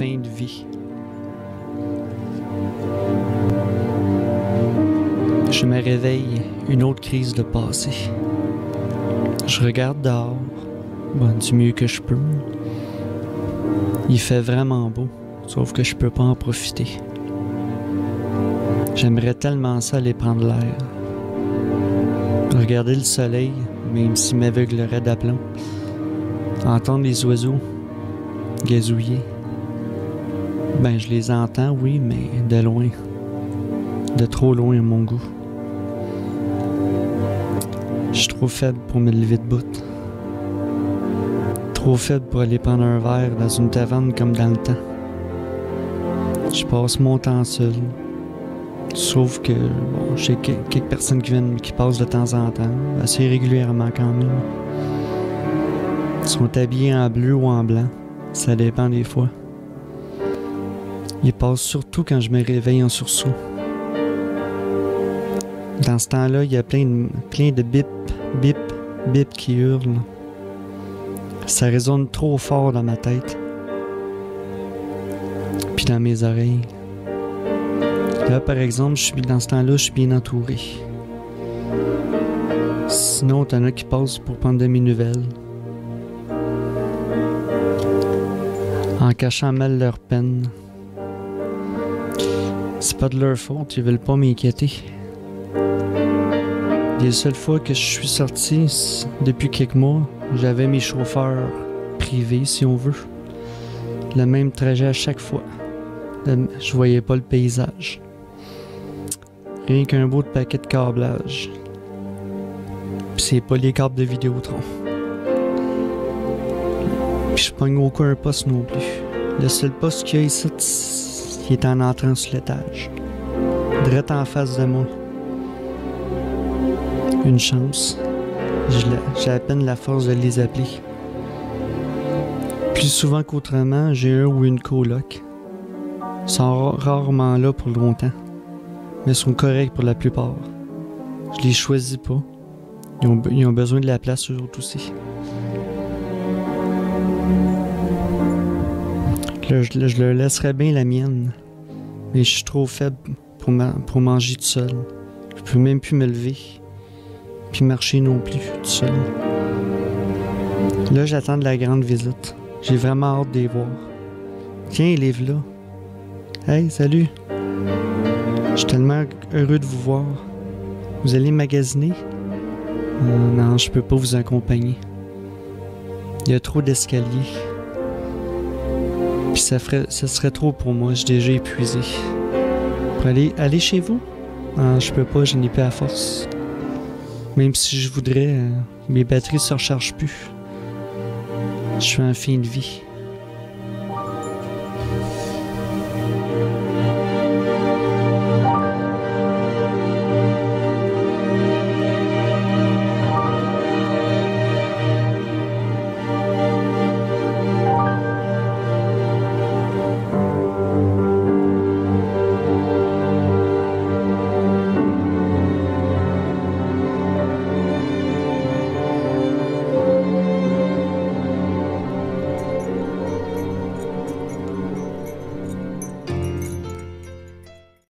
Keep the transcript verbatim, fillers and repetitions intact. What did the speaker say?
fin de vie. Je me réveille, une autre crise de passé. Je regarde dehors, bon, du mieux que je peux. Il fait vraiment beau, sauf que je peux pas en profiter. J'aimerais tellement ça aller prendre l'air. Regarder le soleil, même s'il m'aveuglerait d'aplomb. Entendre les oiseaux gazouiller. Ben, je les entends, oui, mais de loin. De trop loin à mon goût. Je suis trop faible pour me lever de bout. Trop faible pour aller prendre un verre dans une taverne comme dans le temps. Je passe mon temps seul. Sauf que, bon, j'ai quelques personnes qui viennent, qui passent de temps en temps, assez régulièrement quand même. Ils sont habillés en bleu ou en blanc, ça dépend des fois. Ils passent surtout quand je me réveille en sursaut. Dans ce temps-là, il y a plein de, plein de bip, bip, bip qui hurlent. Ça résonne trop fort dans ma tête. Puis dans mes oreilles. Là, par exemple, je suis dans ce temps-là, je suis bien entouré. Sinon, t'en as qui passent pour prendre de mes nouvelles. En cachant mal leur peine. C'est pas de leur faute, ils veulent pas m'inquiéter. Les seules fois que je suis sorti, depuis quelques mois, j'avais mes chauffeurs privés, si on veut. Le même trajet à chaque fois. Je voyais pas le paysage. Rien qu'un beau paquet de câblage. Pis c'est pas les câbles de Vidéotron. Pis je pogne aucun poste non plus. Le seul poste qu'il y a ici, il est en entrant sur l'étage. Direct en face de moi. Une chance. J'ai à peine la force de les appeler. Plus souvent qu'autrement, j'ai un ou une coloc. Ils sont rarement là pour longtemps. Mais sont corrects pour la plupart. Je les choisis pas. Ils ont, ils ont besoin de la place eux autres aussi. Là, je, je leur laisserais bien la mienne. Mais je suis trop faible pour, ma, pour manger tout seul. Je peux même plus me lever. Puis marcher non plus tout seul. Là, j'attends de la grande visite. J'ai vraiment hâte de les voir. Tiens, Liv là. Hey, salut. Je suis tellement heureux de vous voir. Vous allez magasiner? Euh, non, je peux pas vous accompagner. Il y a trop d'escaliers. Puis ça ferait, ça serait trop pour moi, je suis déjà épuisé. Pour aller, aller chez vous? Ah, je peux pas, je n'ai pas à force. Même si je voudrais, euh, mes batteries se rechargent plus. Je suis en fin de vie.